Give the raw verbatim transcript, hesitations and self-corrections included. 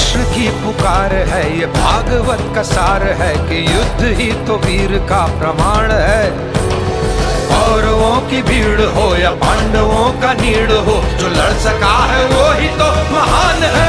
कृष्ण की पुकार है, ये भागवत का सार है कि युद्ध ही तो वीर का प्रमाण है। कौरवों की भीड़ हो या पांडवों का नीड़ हो, जो लड़ सका है वो ही तो महान है।